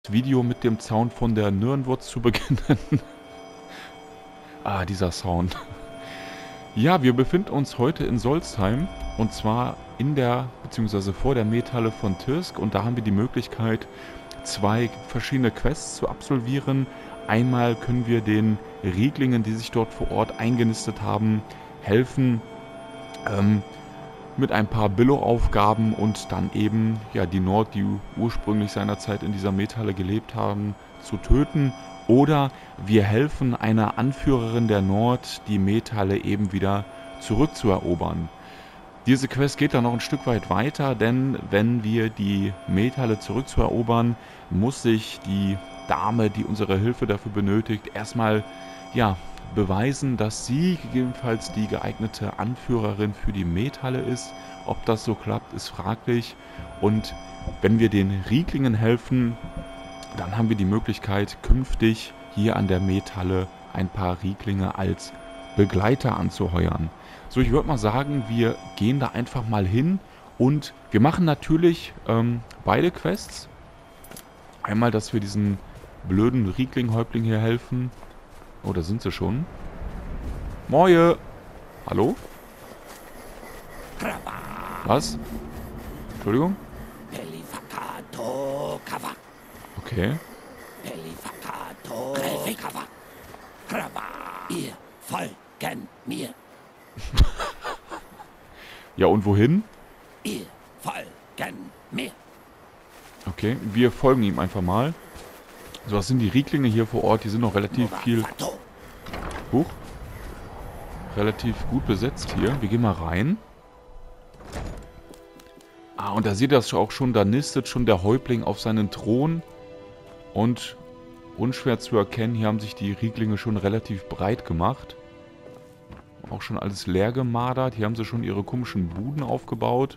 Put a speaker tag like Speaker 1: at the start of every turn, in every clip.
Speaker 1: Video mit dem Sound von der Nirnwurz zu beginnen. Ah, dieser Sound. Ja, wir befinden uns heute in Solstheim und zwar in der, beziehungsweise vor der Methalle von Tirsk, und da haben wir die Möglichkeit, zwei verschiedene Quests zu absolvieren. Einmal können wir den Rieglingen, die sich dort vor Ort eingenistet haben, helfen, mit ein paar Billo-Aufgaben und dann eben ja die Nord, die ursprünglich seinerzeit in dieser Methalle gelebt haben, zu töten. Oder wir helfen einer Anführerin der Nord, die Methalle eben wieder zurückzuerobern. Diese Quest geht dann noch ein Stück weit weiter, denn wenn wir die Methalle zurückzuerobern, muss sich die Dame, die unsere Hilfe dafür benötigt, erstmal ja beweisen, dass sie gegebenenfalls die geeignete Anführerin für die Methalle ist. Ob das so klappt, ist fraglich. Und wenn wir den Rieglingen helfen, dann haben wir die Möglichkeit, künftig hier an der Methalle ein paar Rieglinge als Begleiter anzuheuern. So, ich würde mal sagen, wir gehen da einfach mal hin und wir machen natürlich beide Quests. Einmal, dass wir diesen blöden Riegling-Häuptling hier helfen. Oh, da sind sie schon. Moje! Hallo? Was? Entschuldigung? Okay.
Speaker 2: Ihr folgen mir.
Speaker 1: Ja, und wohin?
Speaker 2: Ihr folgen mir.
Speaker 1: Okay, wir folgen ihm einfach mal. So, das sind die Rieglinge hier vor Ort. Die sind noch relativ viel... Huch. Relativ gut besetzt hier. Wir gehen mal rein. Ah, und da seht ihr das auch schon. Da nistet schon der Häuptling auf seinen Thron. Und unschwer zu erkennen, hier haben sich die Rieglinge schon relativ breit gemacht. Auch schon alles leer gemadert. Hier haben sie schon ihre komischen Buden aufgebaut.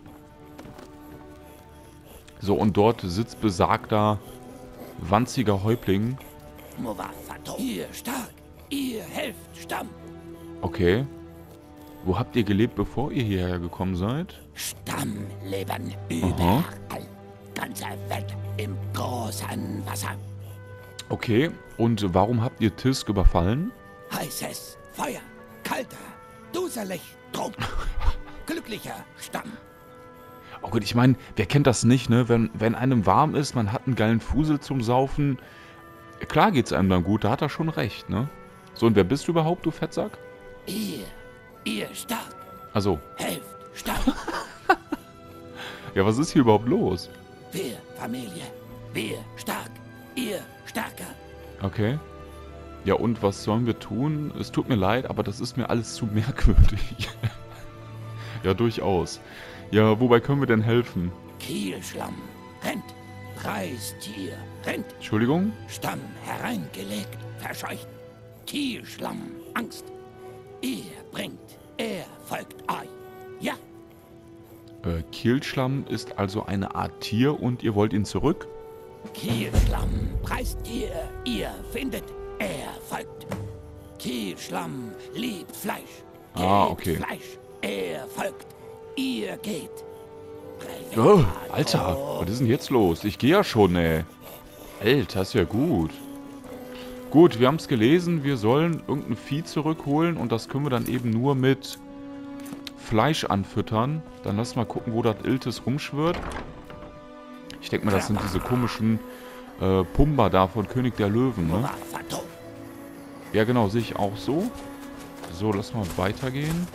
Speaker 1: So, und dort sitzt besagter, wanziger Häuptling.
Speaker 2: Ihr stark, ihr helft Stamm.
Speaker 1: Okay. Wo habt ihr gelebt, bevor ihr hierher gekommen seid?
Speaker 2: Stammleben überall. Ganze Welt im großen Wasser.
Speaker 1: Okay, und warum habt ihr Tirsk überfallen?
Speaker 2: Heißes Feuer, kalter, duselig, drum. Glücklicher Stamm.
Speaker 1: Oh gut, ich meine, wer kennt das nicht, ne? Wenn einem warm ist, man hat einen geilen Fusel zum Saufen. Klar geht's einem dann gut, da hat er schon recht, ne? So, und wer bist du überhaupt, du Fettsack?
Speaker 2: Ihr stark.
Speaker 1: Also.
Speaker 2: Helft Stamm.
Speaker 1: Ja, was ist hier überhaupt los?
Speaker 2: Wir Familie, wir stark, ihr stärker.
Speaker 1: Okay. Ja, und was sollen wir tun? Es tut mir leid, aber das ist mir alles zu merkwürdig. Ja, durchaus. Ja, wobei können wir denn helfen?
Speaker 2: Kielschlamm, rennt, Reistier, rennt,
Speaker 1: Entschuldigung?
Speaker 2: Stamm hereingelegt, verscheucht, Kielschlamm, Angst. Ihr bringt, er folgt euch. Ja.
Speaker 1: Kielschlamm ist also eine Art Tier und ihr wollt ihn zurück?
Speaker 2: Kielschlamm, Preistier, ihr findet, er folgt. Kielschlamm liebt Fleisch,
Speaker 1: okay.
Speaker 2: Fleisch, er folgt, ihr geht.
Speaker 1: Oh, Alter, was ist denn jetzt los? Ich gehe ja schon, ey. Alter, ist ja gut. Gut, wir haben es gelesen, wir sollen irgendein Vieh zurückholen und das können wir dann eben nur mit Fleisch anfüttern. Dann lass mal gucken, wo das Iltis rumschwirrt. Ich denke mal, das sind diese komischen Pumba da von König der Löwen, ne? Ja, genau, sehe ich auch so. So, lass mal weitergehen.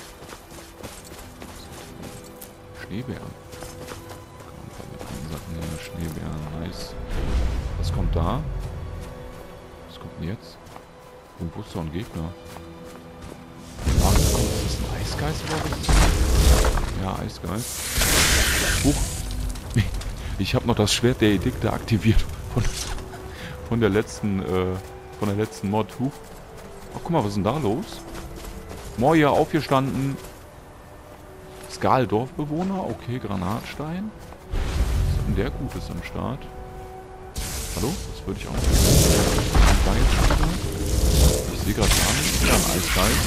Speaker 1: Schneebären. Schneebären, nice. Was kommt da? Was kommt denn jetzt? Irgendwo ist doch ein Gegner. Ah, ist das ein Eisgeist oder was? Ja, Eisgeist. Huch. Ich habe noch das Schwert der Edikte aktiviert von der letzten Mod. Huch. Ach, guck mal, was ist denn da los? Moja, aufgestanden. Skal-Dorfbewohner, okay, Granatstein. Was ist denn der Gutes am Start? Hallo? Das würde ich auch noch. Ich sehe gerade gar nicht. Ja, ein Eisgeist.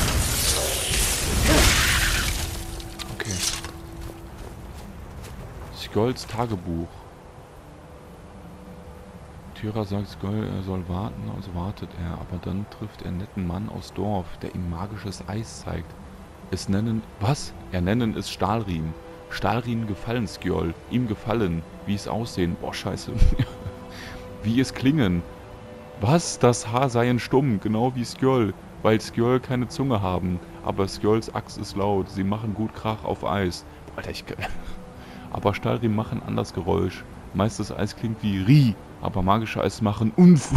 Speaker 1: Okay. Skjolds Tagebuch. Tyra sagt Skjold, er soll warten, also wartet er. Aber dann trifft er einen netten Mann aus Dorf, der ihm magisches Eis zeigt. Es nennen... Was? Er nennen es Stahlriemen. Stahlriemen gefallen Skjold. Ihm gefallen. Wie es aussehen. Boah, scheiße. Wie es klingen. Was? Das Haar seien stumm, genau wie Skjold. Weil Skjold keine Zunge haben. Aber Skjolds Axt ist laut. Sie machen gut Krach auf Eis. Alter, aber Stahlriemen machen anders Geräusch. Meist Eis klingt wie Ri. Aber magische Eis machen Unf.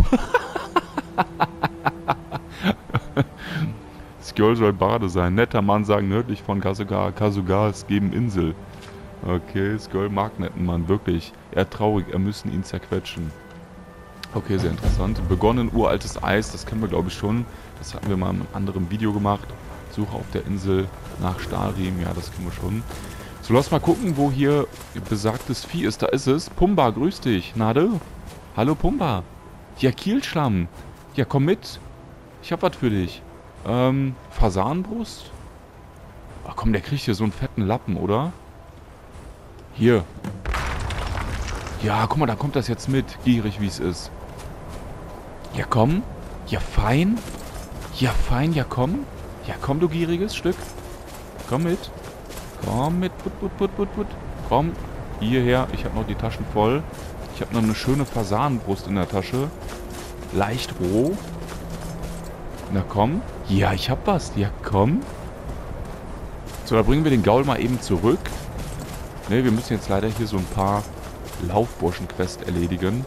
Speaker 1: Skjold soll Bade sein. Netter Mann sagen nördlich von Kasuga. Kasugas geben Insel. Okay, Skjold mag netten Mann, wirklich. Er traurig, er müssen ihn zerquetschen. Okay, sehr interessant. Begonnen uraltes Eis, das kennen wir glaube ich schon. Das hatten wir mal in einem anderen Video gemacht. Suche auf der Insel nach Stahlriemen, ja, das kennen wir schon. So, lass mal gucken, wo hier besagtes Vieh ist. Da ist es. Pumba, grüß dich. Nade? Hallo Pumba. Ja, Kielschlamm. Ja, komm mit. Ich hab was für dich. Fasanbrust? Ach komm, der kriegt hier so einen fetten Lappen, oder? Hier. Ja, guck mal, da kommt das jetzt mit. Gierig, wie es ist. Ja, komm. Ja, fein. Ja, fein. Ja, komm. Ja, komm, du gieriges Stück. Komm mit. Komm mit. Put. Komm. Hierher. Ich habe noch die Taschen voll. Ich habe noch eine schöne Fasanenbrust in der Tasche. Leicht roh. Na komm. Ja, ich hab was. Ja, komm. So, da bringen wir den Gaul mal eben zurück. Ne, wir müssen jetzt leider hier so ein paar Laufburschen-Quest erledigen.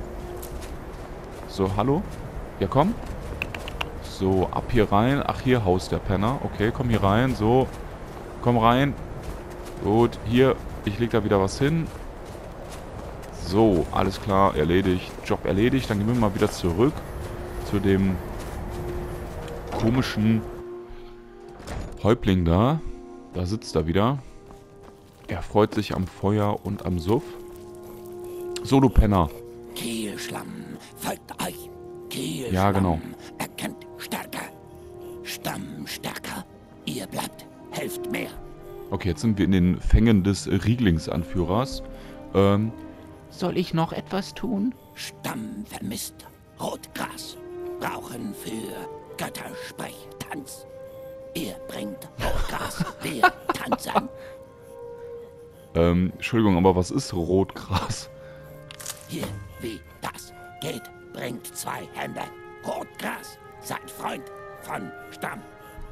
Speaker 1: So, hallo? Ja, komm. So, ab hier rein. Ach, hier haust der Penner. Okay, komm hier rein. So, komm rein. Gut, hier. Ich leg da wieder was hin. So, alles klar, erledigt. Job erledigt. Dann gehen wir mal wieder zurück zu dem komischen Häuptling da. Da sitzt er wieder. Er freut sich am Feuer und am Suff. So, du Penner.
Speaker 2: Kielschlamm, folgt euch. Kielschlamm,
Speaker 1: ja, genau.
Speaker 2: Erkennt stärker. Stamm stärker. Ihr bleibt, helft mehr.
Speaker 1: Okay, jetzt sind wir in den Fängen des Rieglingsanführers.
Speaker 3: Soll ich noch etwas tun?
Speaker 2: Stamm vermisst. Rotgras. Brauchen für Göttersprechtanz. Ihr bringt Rotgras. Wir tanzen.
Speaker 1: Entschuldigung, aber was ist Rotgras?
Speaker 2: Hier, wie das geht, bringt 2 Hände. Rotgras. Seid Freund von Stamm.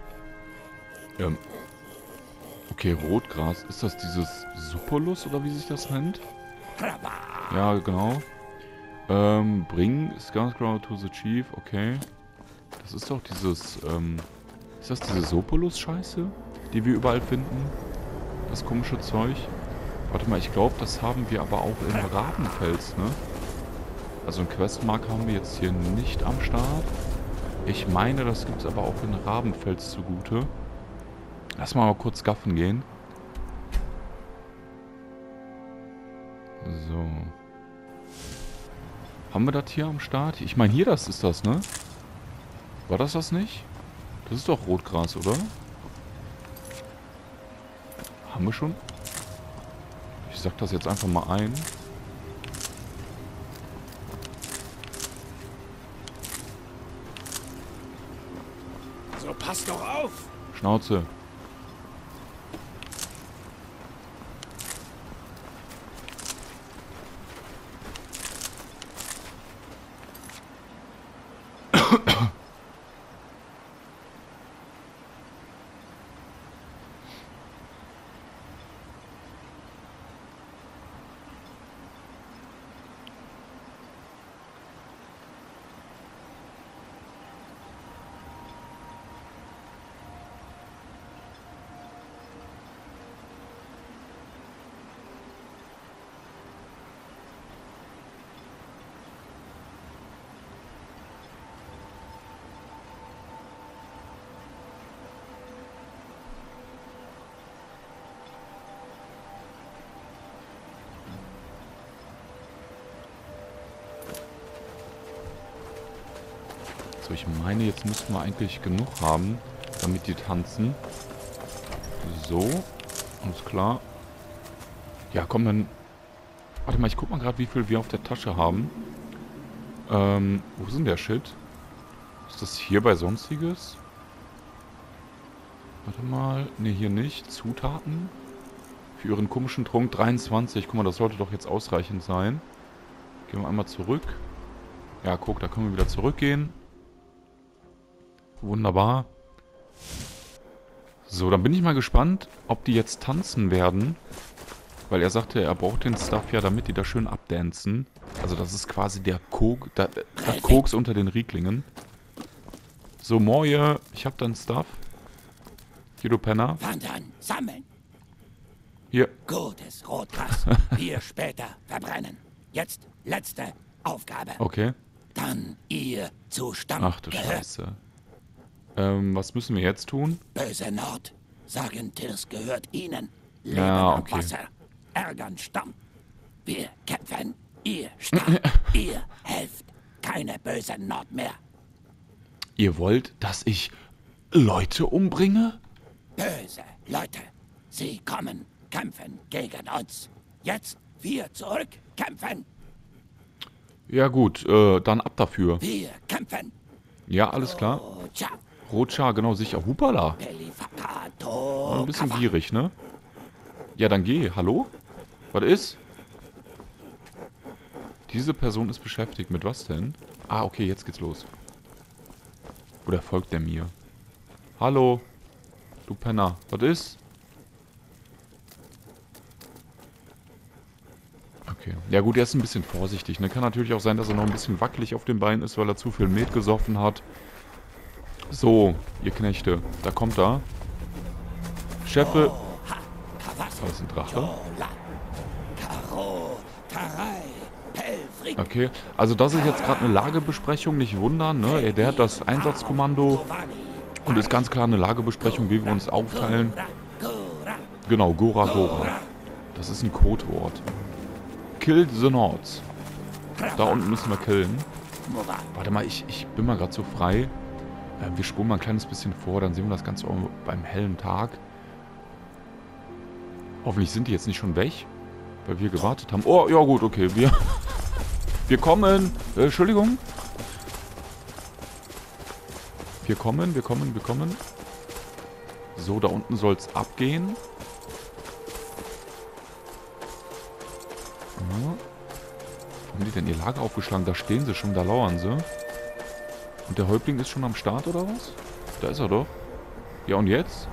Speaker 1: Okay, Rotgras. Ist das dieses Supolus oder wie sich das nennt?
Speaker 2: Krabba.
Speaker 1: Ja, genau. Bring Scarecrow to the Chief. Okay. Das ist doch dieses, ist das diese Sopolus-Scheiße, die wir überall finden? Das komische Zeug. Warte mal, ich glaube, das haben wir aber auch in Rabenfels, ne? Also ein Questmark haben wir jetzt hier nicht am Start. Ich meine, das gibt es aber auch in Rabenfels zugute. Lass mal kurz gaffen gehen. So. Haben wir das hier am Start? Ich meine, hier, das ist das, ne? War das nicht? Das ist doch Rotgras, oder? Haben wir schon? Ich sag das jetzt einfach mal ein.
Speaker 2: So, passt doch auf!
Speaker 1: Schnauze. So, ich meine, jetzt müssten wir eigentlich genug haben, damit die tanzen. So, alles klar. Ja, komm, dann... Warte mal, ich guck mal gerade, wie viel wir auf der Tasche haben. Wo ist denn der Shit? Ist das hier bei Sonstiges? Warte mal. Ne, hier nicht. Zutaten. Für ihren komischen Trunk 23. Guck mal, das sollte doch jetzt ausreichend sein. Gehen wir einmal zurück. Ja, guck, da können wir wieder zurückgehen. Wunderbar. So, dann bin ich mal gespannt, ob die jetzt tanzen werden. Weil er sagte, er braucht den Stuff ja, damit die da schön abdancen. Also das ist quasi der Koks unter den Rieklingen. So, Moje, ich hab deinen Stuff. Hier, du Penner.
Speaker 2: Wandern, sammeln.
Speaker 1: Hier.
Speaker 2: Gutes Rotgras. Wir später verbrennen. Jetzt letzte Aufgabe.
Speaker 1: Okay.
Speaker 2: Dann ihr zu Stamm
Speaker 1: Ach du
Speaker 2: gehört.
Speaker 1: Scheiße. Was müssen wir jetzt tun?
Speaker 2: Böse Nord. Sagen, Tirs gehört ihnen. Leben
Speaker 1: Ja,
Speaker 2: am
Speaker 1: okay.
Speaker 2: Wasser. Ärgern Stamm. Wir kämpfen. Ihr Stamm. Ihr helft. Keine böse Nord mehr.
Speaker 1: Ihr wollt, dass ich Leute umbringe?
Speaker 2: Böse Leute. Sie kommen, kämpfen gegen uns. Jetzt wir zurück kämpfen.
Speaker 1: Ja gut, dann ab dafür.
Speaker 2: Wir kämpfen.
Speaker 1: Ja, alles klar.
Speaker 2: Rocha.
Speaker 1: Rocha, genau, sicher. Hupala.
Speaker 2: Pelifapato.
Speaker 1: Ein bisschen gierig, ne? Ja, dann geh. Hallo? Was ist? Diese Person ist beschäftigt. Mit was denn? Ah, okay, jetzt geht's los. Oder folgt der mir? Hallo? Du Penner. Was ist? Okay. Ja gut, er ist ein bisschen vorsichtig. Ne? Kann natürlich auch sein, dass er noch ein bisschen wackelig auf den Beinen ist, weil er zu viel Met gesoffen hat. So, ihr Knechte. Da kommt er. Chefe. Das ist ein Drache. Okay, also das ist jetzt gerade eine Lagebesprechung, nicht wundern, ne? Der hat das Einsatzkommando und ist ganz klar eine Lagebesprechung, wie wir uns aufteilen. Genau, Gora Gora. Das ist ein Codewort. Kill the Nords. Da unten müssen wir killen. Warte mal, ich bin mal gerade so frei. Wir spulen mal ein kleines bisschen vor, dann sehen wir das Ganze auch beim hellen Tag. Hoffentlich sind die jetzt nicht schon weg, weil wir gewartet haben. Oh, ja gut, okay, wir kommen. Entschuldigung. Wir kommen. So, da unten soll es abgehen. Ja. Haben die denn ihr Lager aufgeschlagen? Da stehen sie schon, da lauern sie. Und der Häuptling ist schon am Start, oder was? Da ist er doch. Ja, und jetzt?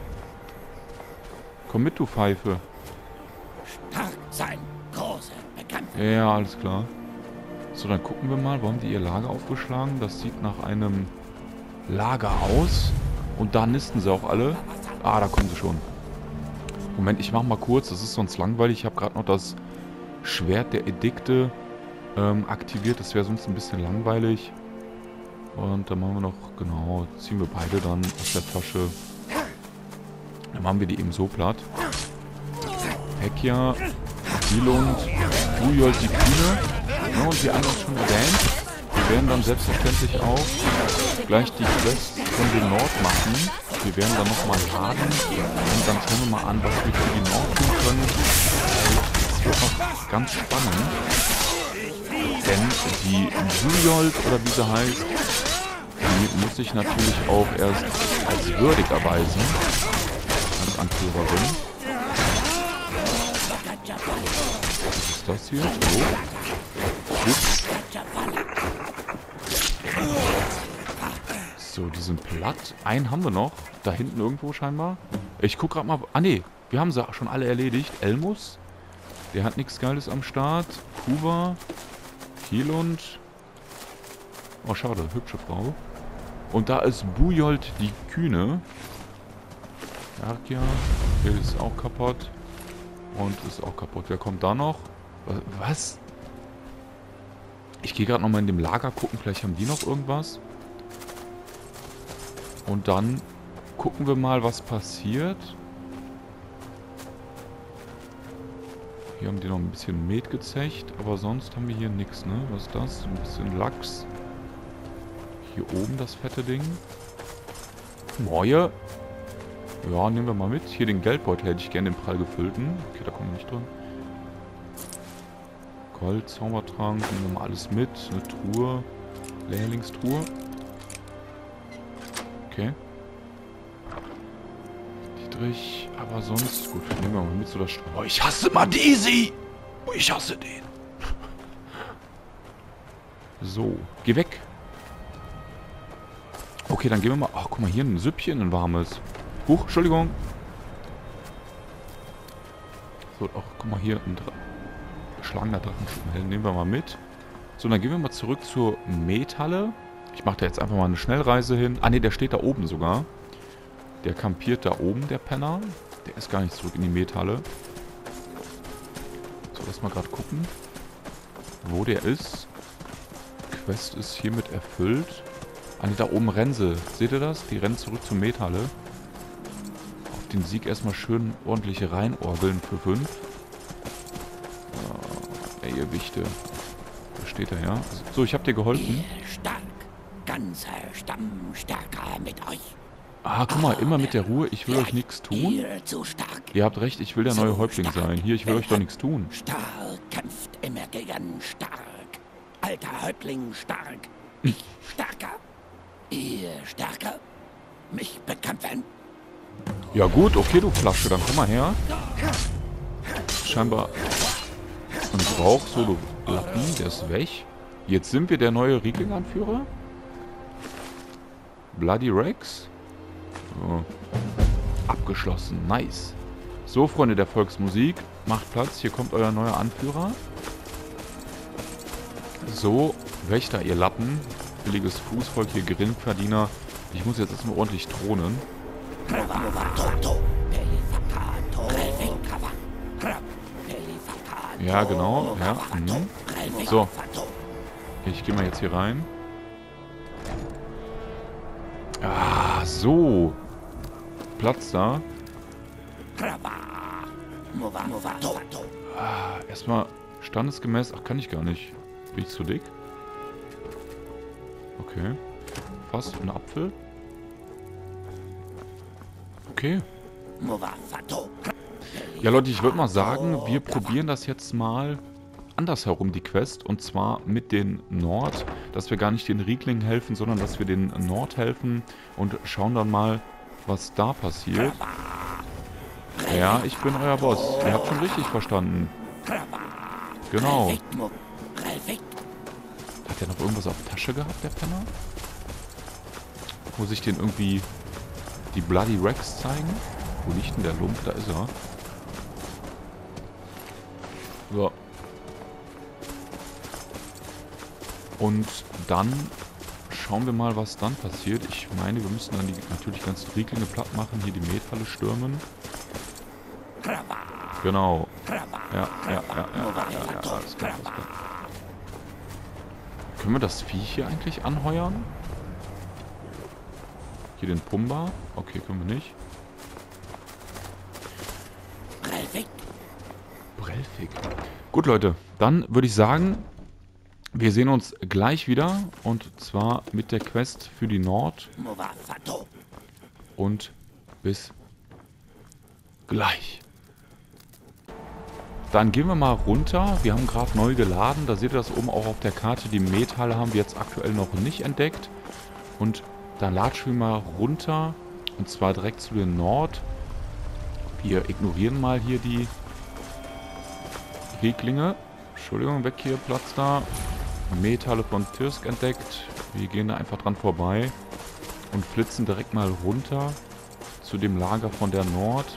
Speaker 1: Komm mit, du Pfeife.
Speaker 2: Stark sein, große Bekämpfung.
Speaker 1: Ja, alles klar. So, dann gucken wir mal. Wo haben die ihr Lager aufgeschlagen? Das sieht nach einem Lager aus. Und da nisten sie auch alle. Ah, da kommen sie schon. Moment, ich mach mal kurz. Das ist sonst langweilig. Ich habe gerade noch das Schwert der Edikte aktiviert. Das wäre sonst ein bisschen langweilig. Und dann machen wir noch, genau, ziehen wir beide dann aus der Tasche. Dann machen wir die eben so platt. Hekia, Dilund, Bujold die Kühne. Ja, und wie eingangs schon erwähnt, wir werden dann selbstverständlich auch gleich die Quest von den Nord machen. Wir werden dann nochmal laden und dann schauen wir mal an, was wir für die Nord tun können. Das wird noch ganz spannend. Denn die Bujold, oder wie sie heißt, die muss sich natürlich auch erst als würdig erweisen. Als Anführerin. Was ist das hier? Hallo? Ups. So, die sind platt. Einen haben wir noch. Da hinten irgendwo scheinbar. Ich guck gerade mal. Ah ne, wir haben sie schon alle erledigt. Elmus. Der hat nichts Geiles am Start. Kuva. Kilund. Oh, schade. Hübsche Frau. Und da ist Bujold die Kühne. Arkia. Der ist auch kaputt. Und ist auch kaputt. Wer kommt da noch? Was? Ich gehe gerade nochmal in dem Lager gucken. Vielleicht haben die noch irgendwas. Und dann gucken wir mal, was passiert. Hier haben die noch ein bisschen Met gezecht. Aber sonst haben wir hier nichts, ne? Was ist das? Ein bisschen Lachs. Hier oben das fette Ding. Moje. Ja, nehmen wir mal mit. Hier den Geldbeutel hätte ich gerne, den prall gefüllten. Okay, da kommen wir nicht drin. Gold, Zaubertrank, nehmen wir mal alles mit. Eine Truhe. Lehrlingstruhe. Okay. Dietrich, aber sonst... Gut, nehmen wir mal mit zu der Straße. Oh, ich hasse Madesi! Oh, ich hasse den. So, geh weg. Okay, dann gehen wir mal... Ach, guck mal, hier ein Süppchen, ein warmes. Huch, Entschuldigung. So, ach, guck mal, hier ein geschlagener Drachenschuppenhelm. Nehmen wir mal mit. So, dann gehen wir mal zurück zur Methalle. Ich mache da jetzt einfach mal eine Schnellreise hin. Ah, ne, der steht da oben sogar. Der kampiert da oben, der Penner. Der ist gar nicht zurück in die Methalle. So, lass mal gerade gucken, wo der ist. Quest ist hiermit erfüllt. Ah, ne, da oben rennen sie. Seht ihr das? Die rennen zurück zur Methalle. Auf den Sieg erstmal schön ordentliche reinorgeln für 5. Ey, ihr Wichte. Da steht er, ja. So, ich hab dir geholfen.
Speaker 2: Ihr stark, ganzer Stamm stärker mit euch.
Speaker 1: Ah, guck mal, immer mit der Ruhe. Ich will euch nichts tun.
Speaker 2: Ihr zu stark.
Speaker 1: Ihr habt recht, ich will der neue Häuptling sein. Hier, ich will euch doch nichts tun.
Speaker 2: Stark kämpft immer gegen stark. Alter Häuptling stark. Ich stärker. Ihr stärker. Mich bekämpfen.
Speaker 1: Ja gut, okay, du Flasche, dann komm mal her. Scheinbar ein Brauch, so du Lappen, der ist weg. Jetzt sind wir der neue Riegling-Anführer. Bloody Rex. So. Abgeschlossen, nice. So, Freunde der Volksmusik, macht Platz, hier kommt euer neuer Anführer. So, Wächter, ihr Lappen. Billiges Fußvolk, hier Geringverdiener. Ich muss jetzt erstmal ordentlich thronen. Ja, genau. Ja. Mhm. So. Ich gehe mal jetzt hier rein. Ah, so. Platz da. Ah, erstmal standesgemäß. Ach, kann ich gar nicht. Bin ich zu dick? Okay. Fast ein Apfel. Okay. Ja, Leute, ich würde mal sagen, wir probieren das jetzt mal andersherum, die Quest. Und zwar mit den Nord, dass wir gar nicht den Riegling helfen, sondern dass wir den Nord helfen und schauen dann mal, was da passiert. Ja, ich bin euer Boss. Ihr habt schon richtig verstanden. Genau. Hat der noch irgendwas auf der Tasche gehabt, der Penner? Muss ich den irgendwie die Bloody Rex zeigen? Wo liegt denn der Lump? Da ist er. So. Und dann schauen wir mal, was dann passiert. Ich meine, wir müssen dann natürlich die ganzen Rieglinge platt machen. Hier die Methalle stürmen. Genau. Ja, alles klar. Können wir das Viech hier eigentlich anheuern? Hier den Pumba? Okay, können wir nicht. Brelfig. Gut, Leute. Dann würde ich sagen, wir sehen uns gleich wieder. Und zwar mit der Quest für die Nord. Und bis gleich. Dann gehen wir mal runter. Wir haben gerade neu geladen. Da seht ihr das oben auch auf der Karte. Die Methalle haben wir jetzt aktuell noch nicht entdeckt. Und dann latschen wir mal runter. Und zwar direkt zu den Nord. Wir ignorieren mal hier die Rieglinge. Entschuldigung, weg hier, Platz da. Methalle von Tyrsk entdeckt. Wir gehen da einfach dran vorbei. Und flitzen direkt mal runter zu dem Lager von der Nord.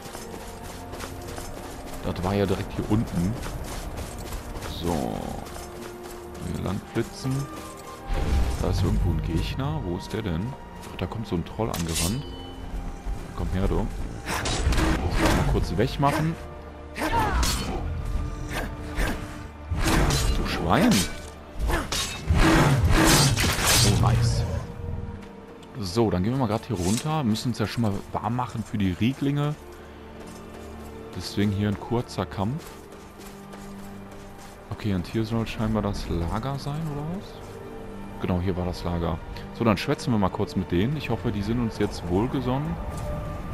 Speaker 1: Das war ja direkt hier unten. So. Hier lang flitzen. Da ist irgendwo ein Gegner. Wo ist der denn? Ach, da kommt so ein Troll angerannt. Komm her, du. Mal kurz wegmachen. Du Schwein. Oh, nice. So, dann gehen wir mal gerade hier runter. Müssen uns ja schon mal warm machen für die Rieglinge. Deswegen hier ein kurzer Kampf. Okay, und hier soll scheinbar das Lager sein, oder was? Genau, hier war das Lager. So, dann schwätzen wir mal kurz mit denen. Ich hoffe, die sind uns jetzt wohlgesonnen.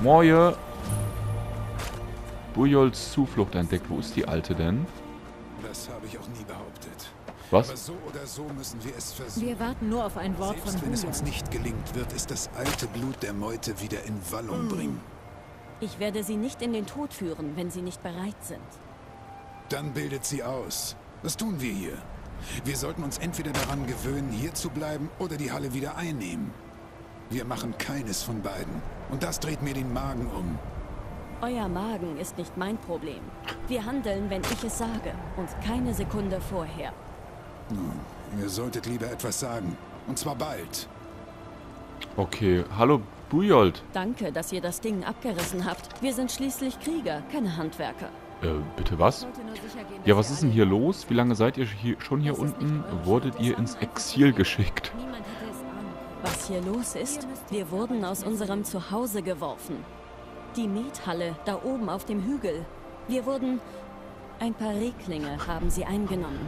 Speaker 1: Moje! Bujols Zuflucht entdeckt. Wo ist die Alte denn?
Speaker 4: Das habe ich auch nie behauptet.
Speaker 1: Was?
Speaker 4: Aber so oder so müssen wir es versuchen.
Speaker 5: Wir warten nur auf ein Wort
Speaker 4: Selbst
Speaker 5: von
Speaker 4: wenn es
Speaker 5: Bujal.
Speaker 4: uns nicht gelingt, wird es das alte Blut der Meute wieder in Wallung bringen.
Speaker 6: Ich werde sie nicht in den Tod führen, wenn sie nicht bereit sind.
Speaker 4: Dann bildet sie aus. Was tun wir hier? Wir sollten uns entweder daran gewöhnen, hier zu bleiben oder die Halle wieder einnehmen. Wir machen keines von beiden. Und das dreht mir den Magen um.
Speaker 6: Euer Magen ist nicht mein Problem. Wir handeln, wenn ich es sage und keine Sekunde vorher.
Speaker 4: Nun, ihr solltet lieber etwas sagen. Und zwar bald.
Speaker 1: Okay, hallo Bujold.
Speaker 6: Danke, dass ihr das Ding abgerissen habt. Wir sind schließlich Krieger, keine Handwerker.
Speaker 1: Bitte was? Ja, was ist denn hier los? Wie lange seid ihr schon hier unten? Wurdet ihr ins Exil geschickt?
Speaker 6: Was hier los ist? Wir wurden aus unserem Zuhause geworfen. Die Methalle, da oben auf dem Hügel. Wir wurden... Ein paar Reklinge haben sie eingenommen.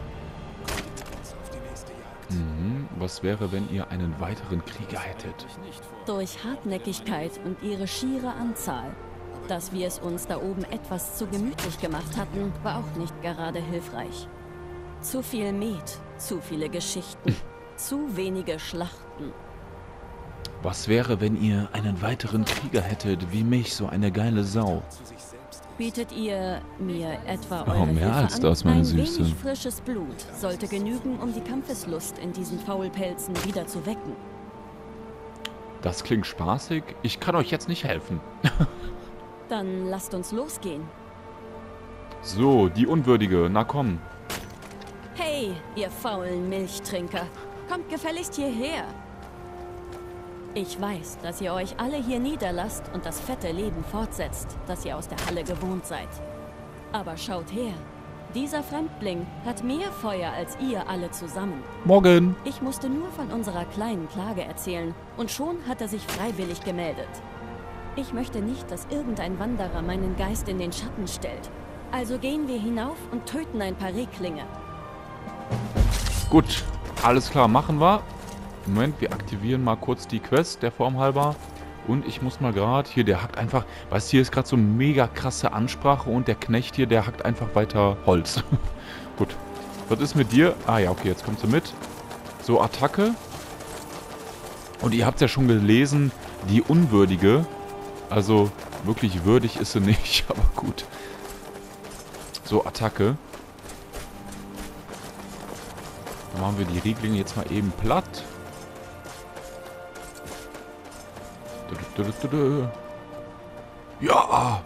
Speaker 1: Was wäre, wenn ihr einen weiteren Krieger hättet?
Speaker 6: Durch Hartnäckigkeit und ihre schiere Anzahl. Dass wir es uns da oben etwas zu gemütlich gemacht hatten, war auch nicht gerade hilfreich. Zu viel Met, zu viele Geschichten, zu wenige Schlachten.
Speaker 1: Was wäre, wenn ihr einen weiteren Krieger hättet, wie mich, so eine geile Sau?
Speaker 6: Bietet ihr mir etwa eure
Speaker 1: mehr
Speaker 6: Hilfe
Speaker 1: als
Speaker 6: an?
Speaker 1: das, meine
Speaker 6: Ein
Speaker 1: Süße.
Speaker 6: wenig frisches Blut sollte genügen, um die Kampfeslust in diesen Faulpelzen wieder zu wecken.
Speaker 1: Das klingt spaßig. Ich kann euch jetzt nicht helfen.
Speaker 6: Dann lasst uns losgehen.
Speaker 1: So, die Unwürdige. Na komm.
Speaker 6: Hey, ihr faulen Milchtrinker. Kommt gefälligst hierher. Ich weiß, dass ihr euch alle hier niederlasst und das fette Leben fortsetzt, das ihr aus der Halle gewohnt seid. Aber schaut her. Dieser Fremdling hat mehr Feuer als ihr alle zusammen.
Speaker 1: Morgen.
Speaker 6: Ich musste nur von unserer kleinen Klage erzählen und schon hat er sich freiwillig gemeldet. Ich möchte nicht, dass irgendein Wanderer meinen Geist in den Schatten stellt. Also gehen wir hinauf und töten ein paar Reklinge.
Speaker 1: Gut, alles klar, machen wir. Moment, wir aktivieren mal kurz die Quest, der Form halber. Und ich muss mal gerade, hier, der hackt einfach, weißt du, hier ist gerade so eine mega krasse Ansprache und der Knecht hier, der hackt einfach weiter Holz. Gut, was ist mit dir? Ah ja, okay, jetzt kommst du mit. So, Attacke. Und ihr habt es ja schon gelesen, die Unwürdige. Also, wirklich würdig ist sie nicht, aber gut. So, Attacke. Dann machen wir die Rieglinge jetzt mal eben platt. Ja!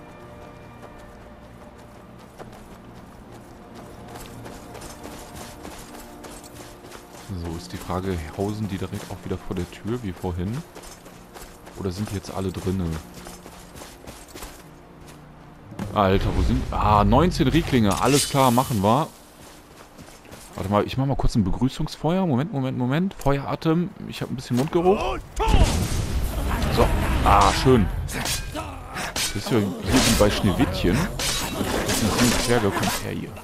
Speaker 1: So ist die Frage, hausen die direkt auch wieder vor der Tür wie vorhin? Oder sind die jetzt alle drinnen? Alter, wo sind... Ah, 19 Rieglinge. Alles klar, machen wir. Warte mal, ich mach mal kurz ein Begrüßungsfeuer. Moment. Feueratem. Ich habe ein bisschen Mundgeruch. So. Ah, schön. Das ist ja hier wie bei Schneewittchen. Das sind 7 Zwerge. Kommt her hier.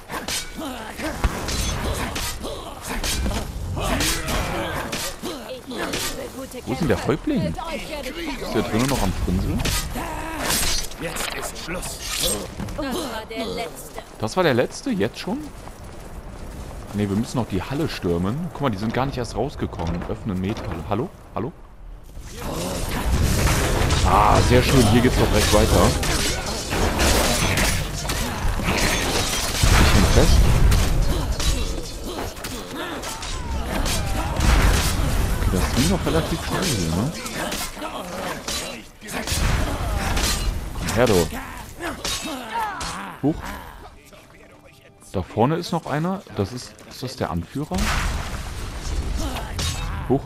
Speaker 1: Wo ist denn der Häuptling? Ist der drinnen noch am Frinseln?
Speaker 2: Jetzt ist Schluss.
Speaker 6: Das war der letzte.
Speaker 1: Das war der letzte? Jetzt schon? Ne, wir müssen noch die Halle stürmen. Guck mal, die sind gar nicht erst rausgekommen. Öffnen Methalle. Hallo? Hallo? Ah, sehr schön. Hier geht's doch direkt weiter. Ich häng fest. Okay, das ging noch relativ schnell hier, ne? Komm her, du. Huch. Da vorne ist noch einer. Ist das der Anführer? Huch.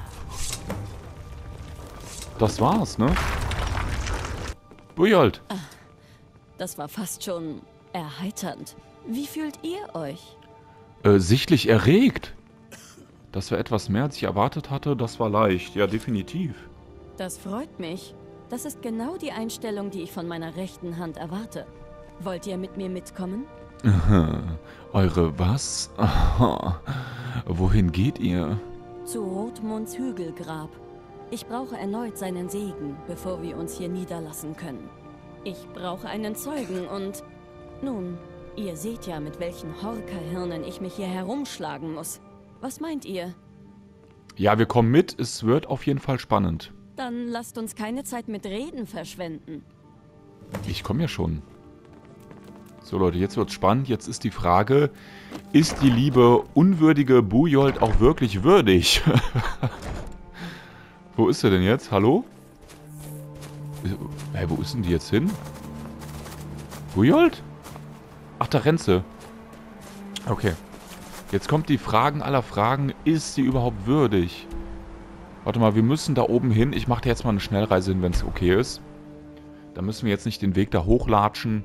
Speaker 1: Das war's, ne? Bujold.
Speaker 6: Das war fast schon erheiternd. Wie fühlt ihr euch?
Speaker 1: Sichtlich erregt. Das war etwas mehr, als ich erwartet hatte. Das war leicht. Ja, definitiv.
Speaker 6: Das freut mich. Das ist genau die Einstellung, die ich von meiner rechten Hand erwarte. Wollt ihr mit mir mitkommen?
Speaker 1: Eure was? Aha. Wohin geht ihr?
Speaker 6: Zu Rotmunds Hügelgrab. Ich brauche erneut seinen Segen, bevor wir uns hier niederlassen können. Ich brauche einen Zeugen und... Nun, Ihr seht ja, mit welchen Horkerhirnen ich mich hier herumschlagen muss. Was meint ihr?
Speaker 1: Ja, wir kommen mit. Es wird auf jeden Fall spannend.
Speaker 6: Dann lasst uns keine Zeit mit Reden verschwenden.
Speaker 1: Ich komme ja schon. So Leute, jetzt wird's spannend. Jetzt ist die Frage, ist die liebe, unwürdige Bujold auch wirklich würdig? Wo ist sie denn jetzt? Hallo? Hey, wo ist denn die jetzt hin? Bujold? Ach, da rennt sie. Okay. Jetzt kommt die Fragen aller Fragen. Ist sie überhaupt würdig? Warte mal, wir müssen da oben hin. Ich mache da jetzt mal eine Schnellreise hin, wenn es okay ist. Da müssen wir jetzt nicht den Weg da hochlatschen.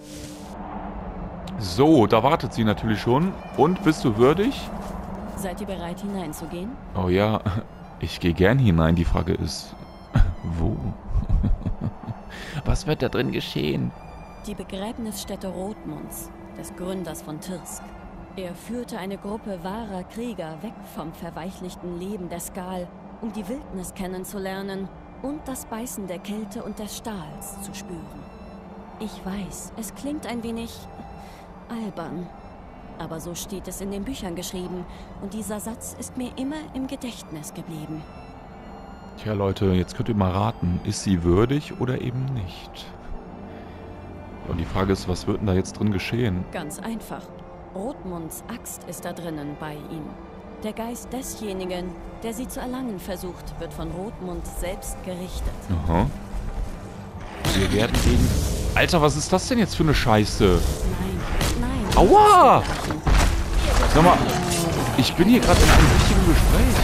Speaker 1: So, da wartet sie natürlich schon. Und, bist du würdig?
Speaker 6: Seid ihr bereit, hineinzugehen?
Speaker 1: Oh ja, ich gehe gern hinein. Die Frage ist, wo?
Speaker 3: Was wird da drin geschehen?
Speaker 6: Die Begräbnisstätte Rotmunds, des Gründers von Tirsk. Er führte eine Gruppe wahrer Krieger weg vom verweichlichten Leben der Skal, um die Wildnis kennenzulernen und das Beißen der Kälte und des Stahls zu spüren. Ich weiß, es klingt ein wenig albern, aber so steht es in den Büchern geschrieben und dieser Satz ist mir immer im Gedächtnis geblieben.
Speaker 1: Tja Leute, jetzt könnt ihr mal raten, ist sie würdig oder eben nicht? Und die Frage ist, was wird denn da jetzt drin geschehen?
Speaker 6: Ganz einfach. Rotmunds Axt ist da drinnen bei ihm. Der Geist desjenigen, der sie zu erlangen versucht, wird von Rotmund selbst gerichtet.
Speaker 1: Aha. Wir werden gegen... Alter, was ist das denn jetzt für eine Scheiße?
Speaker 6: Nein.
Speaker 1: Aua! Sag mal, ich bin hier gerade in einem wichtigen Gespräch.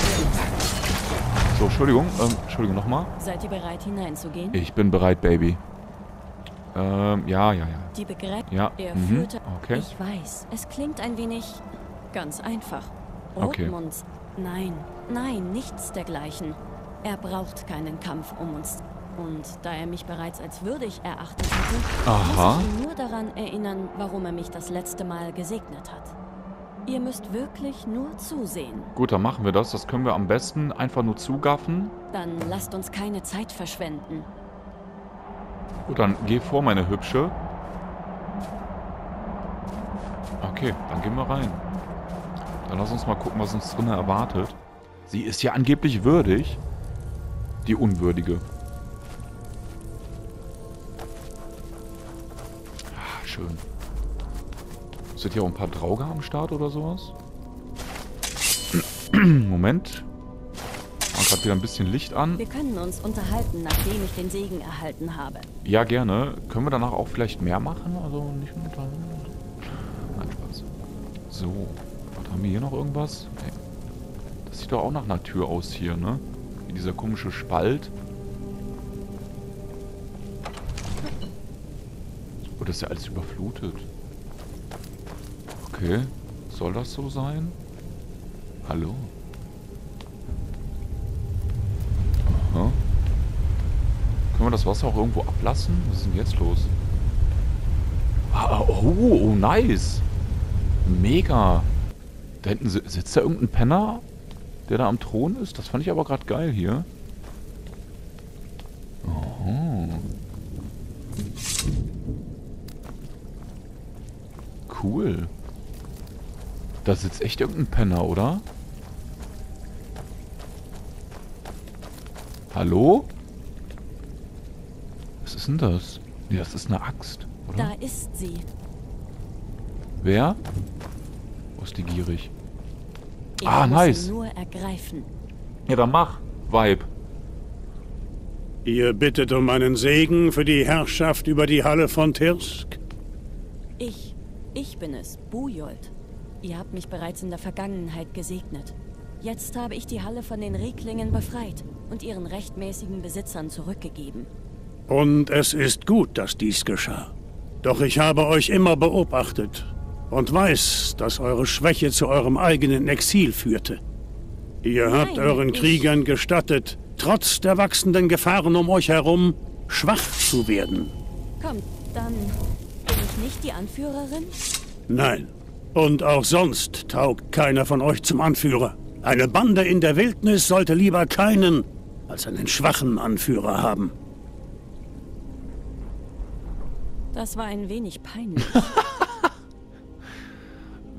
Speaker 1: So, Entschuldigung nochmal.
Speaker 6: Seid ihr bereit, hineinzugehen?
Speaker 1: Ich bin bereit, Baby. Ja.
Speaker 6: Die Begräbnis.
Speaker 1: Ja,
Speaker 6: Er führte...
Speaker 1: okay.
Speaker 6: Ich weiß, es klingt ein wenig... Ganz einfach.
Speaker 1: Okay.
Speaker 6: Rotmunds... Nein, nichts dergleichen. Er braucht keinen Kampf um uns. Und da er mich bereits als würdig erachtet hatte,
Speaker 1: Aha.
Speaker 6: muss ich ihn nur daran erinnern, warum er mich das letzte Mal gesegnet hat. Ihr müsst wirklich nur zusehen.
Speaker 1: Gut, dann machen wir das. Das können wir am besten einfach nur zugaffen.
Speaker 6: Dann lasst uns keine Zeit verschwenden.
Speaker 1: Gut, dann geh vor, meine Hübsche. Okay, dann gehen wir rein. Dann lass uns mal gucken, was uns drinnen erwartet. Sie ist ja angeblich würdig. Die Unwürdige. Ah, schön. Sind hier auch ein paar Drauger am Start oder sowas? Moment. Mach gerade wieder ein bisschen Licht an.
Speaker 6: Wir können uns unterhalten, nachdem ich den Segen erhalten habe.
Speaker 1: Ja, gerne. Können wir danach auch vielleicht mehr machen? Also nicht nur Nein, Spaß. So. Was haben wir hier noch irgendwas? Nee. Das sieht doch auch nach einer Tür aus hier, ne? Wie dieser komische Spalt. Oh, das ist ja alles überflutet. Okay. Soll das so sein? Hallo? Aha. Können wir das Wasser auch irgendwo ablassen? Was ist denn jetzt los? Ah, oh, nice. Mega. Da hinten sitzt da irgendein Penner, der da am Thron ist. Das fand ich aber gerade geil hier. Oh. Cool. Da sitzt echt irgendein Penner, oder? Hallo? Was ist denn das? Nee, das ist eine Axt, oder?
Speaker 6: Da ist sie.
Speaker 1: Wer? Wo ist die gierig?
Speaker 6: Ich
Speaker 1: Ah,
Speaker 6: muss
Speaker 1: nice.
Speaker 6: sie nur ergreifen.
Speaker 1: Ja, dann mach. Vibe.
Speaker 5: Ihr bittet um einen Segen für die Herrschaft über die Halle von Tirsk?
Speaker 6: Ich bin es, Bujold. Ihr habt mich bereits in der Vergangenheit gesegnet. Jetzt habe ich die Halle von den Reglingen befreit und ihren rechtmäßigen Besitzern zurückgegeben.
Speaker 5: Und es ist gut, dass dies geschah. Doch ich habe euch immer beobachtet und weiß, dass eure Schwäche zu eurem eigenen Exil führte. Ihr habt
Speaker 6: Nein,
Speaker 5: euren Kriegern gestattet, trotz der wachsenden Gefahren um euch herum, schwach zu werden.
Speaker 6: Kommt, dann bin ich nicht die Anführerin?
Speaker 5: Nein. Und auch sonst taugt keiner von euch zum Anführer. Eine Bande in der Wildnis sollte lieber keinen als einen schwachen Anführer haben.
Speaker 6: Das war ein wenig peinlich.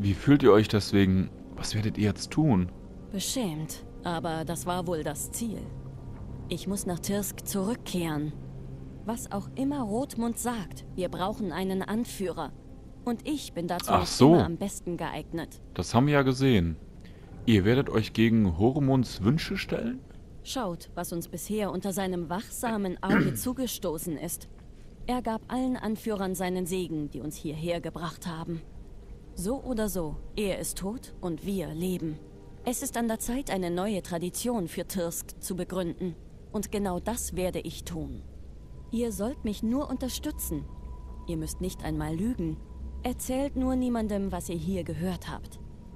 Speaker 1: Wie fühlt ihr euch deswegen? Was werdet ihr jetzt tun?
Speaker 6: Beschämt, aber das war wohl das Ziel. Ich muss nach Tirsk zurückkehren. Was auch immer Rotmund sagt, wir brauchen einen Anführer. Und ich bin dazu
Speaker 1: Ach
Speaker 6: nicht
Speaker 1: so.
Speaker 6: immer am besten geeignet.
Speaker 1: Das haben wir ja gesehen. Ihr werdet euch gegen Hormunds Wünsche stellen?
Speaker 6: Schaut, was uns bisher unter seinem wachsamen Auge zugestoßen ist. Er gab allen Anführern seinen Segen, die uns hierher gebracht haben. So oder so, er ist tot und wir leben. Es ist an der Zeit, eine neue Tradition für Tirsk zu begründen. Und genau das werde ich tun. Ihr sollt mich nur unterstützen. Ihr müsst nicht einmal lügen. Erzählt nur niemandem, was ihr hier gehört habt.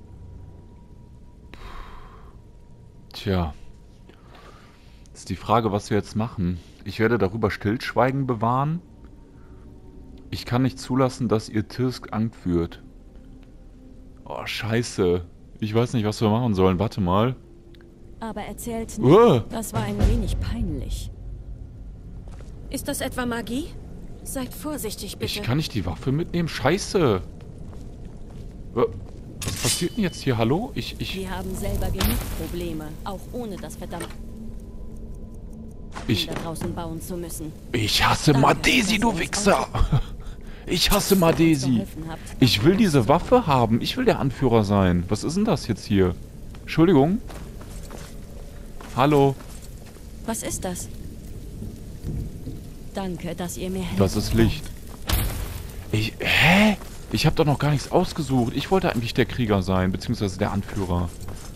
Speaker 1: Tja. Ist die Frage, was wir jetzt machen. Ich werde darüber Stillschweigen bewahren. Ich kann nicht zulassen, dass ihr Tirsk anführt. Oh, scheiße. Ich weiß nicht, was wir machen sollen. Warte mal.
Speaker 6: Aber erzählt nicht. Das war ein wenig peinlich. Ist das etwa Magie? Seid vorsichtig, bitte.
Speaker 1: Ich kann nicht die Waffe mitnehmen. Scheiße. Was passiert denn jetzt hier? Hallo?
Speaker 6: Wir haben selber genug Probleme, auch ohne das verdammte da draußen bauen zu müssen.
Speaker 1: Ich hasse Madesi, du Wichser! Ich hasse Madesi. Ich will diese Waffe haben. Ich will der Anführer sein. Was ist denn das jetzt hier? Entschuldigung. Hallo.
Speaker 6: Was ist das? Danke, dass ihr mir helft.
Speaker 1: Das ist Licht. Hä? Ich habe doch noch gar nichts ausgesucht. Ich wollte eigentlich der Krieger sein, beziehungsweise der Anführer.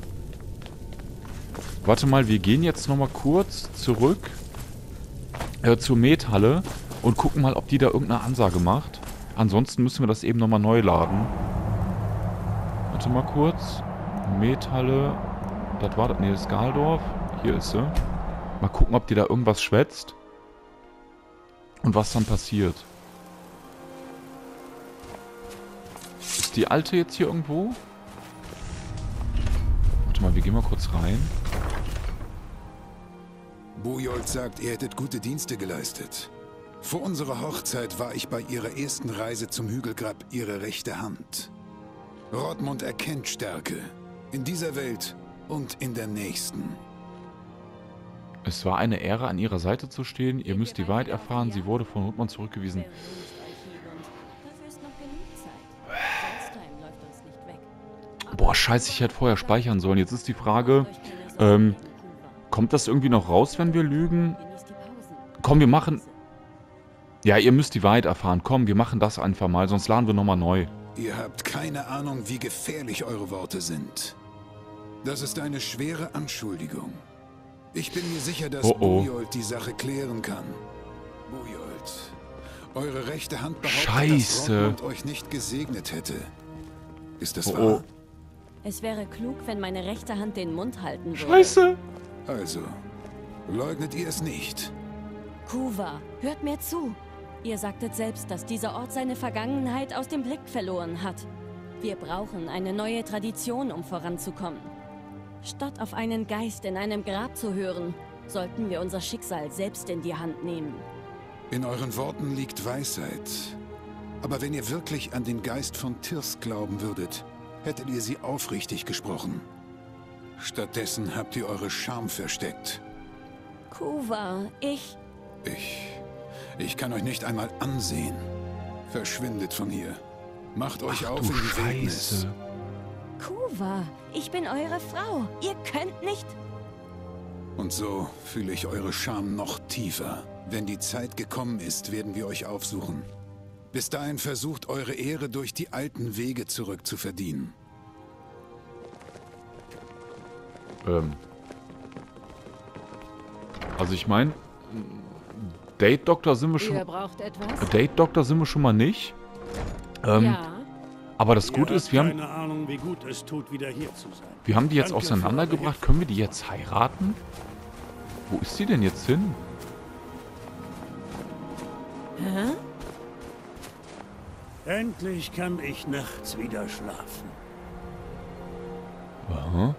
Speaker 1: Warte mal, wir gehen jetzt nochmal kurz zurück zur Methalle und gucken mal, ob die da irgendeine Ansage macht. Ansonsten müssen wir das eben nochmal neu laden. Warte mal kurz. Methalle. Das war das. Ne, das ist Galdorf. Hier ist sie. Mal gucken, ob die da irgendwas schwätzt. Und was dann passiert. Ist die Alte jetzt hier irgendwo? Warte mal, wir gehen mal kurz rein.
Speaker 4: Bujold sagt, ihr hättet gute Dienste geleistet. Vor unserer Hochzeit war ich bei ihrer ersten Reise zum Hügelgrab ihre rechte Hand. Rotmund erkennt Stärke. In dieser Welt und in der nächsten.
Speaker 1: Es war eine Ehre, an ihrer Seite zu stehen. Ihr müsst die Wahrheit erfahren. Sie wurde von Rotmund zurückgewiesen. Boah, scheiße, ich hätte vorher speichern sollen. Jetzt ist die Frage, kommt das irgendwie noch raus, wenn wir lügen? Komm, wir machen... Ja, ihr müsst die Wahrheit erfahren. Komm, wir machen das einfach mal, sonst laden wir nochmal neu.
Speaker 4: Ihr habt keine Ahnung, wie gefährlich eure Worte sind. Das ist eine schwere Anschuldigung. Ich bin mir sicher, dass Bujold die Sache klären kann. Bujold, eure rechte Hand behauptet, dass Rotmund euch nicht gesegnet hätte. Ist das wahr?
Speaker 6: Es wäre klug, wenn meine rechte Hand den Mund halten würde.
Speaker 1: Scheiße!
Speaker 4: Also, leugnet ihr es nicht?
Speaker 6: Kuva, hört mir zu. Ihr sagtet selbst, dass dieser Ort seine Vergangenheit aus dem Blick verloren hat. Wir brauchen eine neue Tradition, um voranzukommen. Statt auf einen Geist in einem Grab zu hören, sollten wir unser Schicksal selbst in die Hand nehmen.
Speaker 4: In euren Worten liegt Weisheit. Aber wenn ihr wirklich an den Geist von Tirsk glauben würdet, hättet ihr sie aufrichtig gesprochen. Stattdessen habt ihr eure Scham versteckt.
Speaker 6: Kuva,
Speaker 4: Ich kann euch nicht einmal ansehen. Verschwindet von hier. Macht euch auf in die Wildnis.
Speaker 6: Kuva, ich bin eure Frau. Ihr könnt nicht...
Speaker 4: Und so fühle ich eure Scham noch tiefer. Wenn die Zeit gekommen ist, werden wir euch aufsuchen. Bis dahin versucht eure Ehre durch die alten Wege zurückzuverdienen.
Speaker 1: Also ich meine, Date-Doktor sind wir schon...
Speaker 6: Ihr braucht etwas?
Speaker 1: Date-Doktor sind wir schon mal nicht.
Speaker 6: Ja.
Speaker 1: Aber das Gute ist, wir haben...
Speaker 5: keine Ahnung, wie gut es tut, wieder hier zu sein.
Speaker 1: Wir haben die jetzt
Speaker 5: Danke
Speaker 1: auseinandergebracht. Können wir die jetzt heiraten? Wo ist die denn jetzt hin?
Speaker 6: Hä?
Speaker 5: Endlich kann ich nachts wieder schlafen.
Speaker 1: Aha.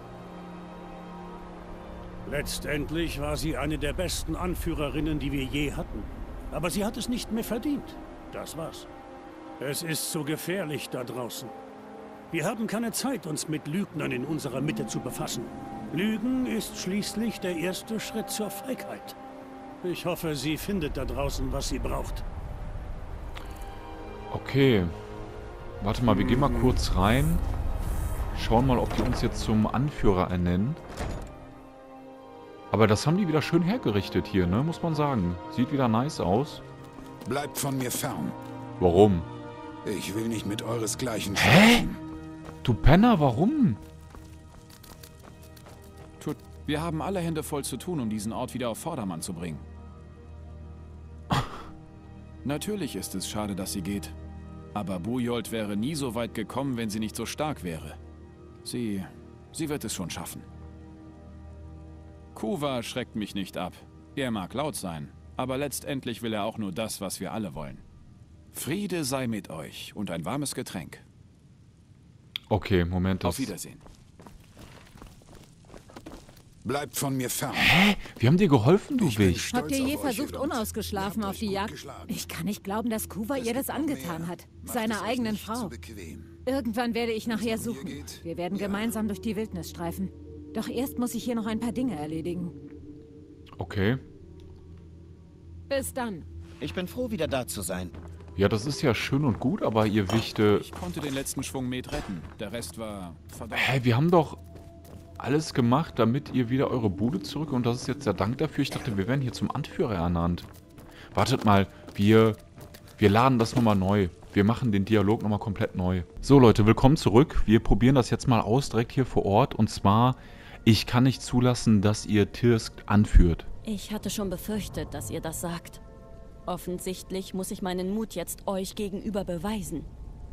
Speaker 5: Letztendlich war sie eine der besten Anführerinnen, die wir je hatten. Aber sie hat es nicht mehr verdient. Das war's. Es ist so gefährlich da draußen. Wir haben keine Zeit, uns mit Lügnern in unserer Mitte zu befassen. Lügen ist schließlich der erste Schritt zur Feigheit. Ich hoffe, sie findet da draußen, was sie braucht.
Speaker 1: Okay. Warte mal, wir gehen mal kurz rein. Schauen mal, ob die uns jetzt zum Anführer ernennen. Aber das haben die wieder schön hergerichtet hier, ne? Muss man sagen. Sieht wieder nice aus.
Speaker 4: Bleibt von mir fern.
Speaker 1: Warum?
Speaker 4: Ich will nicht mit euresgleichen
Speaker 1: Hä?
Speaker 4: sprechen.
Speaker 1: Du Penner, warum?
Speaker 7: Wir haben alle Hände voll zu tun, um diesen Ort wieder auf Vordermann zu bringen. Natürlich ist es schade, dass sie geht. Aber Bujold wäre nie so weit gekommen, wenn sie nicht so stark wäre. Sie wird es schon schaffen. Kuva schreckt mich nicht ab. Er mag laut sein, aber letztendlich will er auch nur das, was wir alle wollen. Friede sei mit euch und ein warmes Getränk.
Speaker 1: Okay, Moment.
Speaker 7: Auf Wiedersehen.
Speaker 4: Bleibt von mir fern.
Speaker 1: Hä? Wir haben dir geholfen, du
Speaker 4: Ich bin
Speaker 1: Wicht.
Speaker 4: stolz
Speaker 8: Habt ihr je
Speaker 4: auf euch,
Speaker 8: versucht,
Speaker 4: ihr Land.
Speaker 8: unausgeschlafen
Speaker 4: Ihr
Speaker 8: auf
Speaker 4: habt
Speaker 8: die
Speaker 4: euch gut
Speaker 8: Jagd?
Speaker 4: geschlagen.
Speaker 8: Ich kann nicht glauben, dass Kuva
Speaker 4: Es
Speaker 8: ihr das
Speaker 4: gibt noch
Speaker 8: angetan
Speaker 4: mehr.
Speaker 8: hat.
Speaker 4: Macht
Speaker 8: Seiner
Speaker 4: es euch
Speaker 8: eigenen
Speaker 4: nicht
Speaker 8: Frau.
Speaker 4: zu bequem.
Speaker 8: Irgendwann werde ich nach ihr
Speaker 4: nach mir
Speaker 8: suchen.
Speaker 4: geht?
Speaker 8: Wir werden
Speaker 4: Ja.
Speaker 8: gemeinsam durch die Wildnis streifen. Doch erst muss ich hier noch ein paar Dinge erledigen.
Speaker 1: Okay.
Speaker 8: Bis dann.
Speaker 9: Ich bin froh, wieder da zu sein.
Speaker 1: Ja, das ist ja schön und gut, aber ihr Wichte...
Speaker 7: Ich konnte den letzten Schwung Met retten. Der Rest war verdammt.
Speaker 1: Hä, wir haben doch alles gemacht, damit ihr wieder eure Bude zurück... Und das ist jetzt der Dank dafür. Ich dachte, wir werden hier zum Anführer ernannt. Wartet mal, wir laden das nochmal neu. Wir machen den Dialog nochmal komplett neu. So Leute, willkommen zurück. Wir probieren das jetzt mal aus, direkt hier vor Ort. Und zwar, ich kann nicht zulassen, dass ihr Tirsk anführt.
Speaker 6: Ich hatte schon befürchtet, dass ihr das sagt. Offensichtlich muss ich meinen Mut jetzt euch gegenüber beweisen.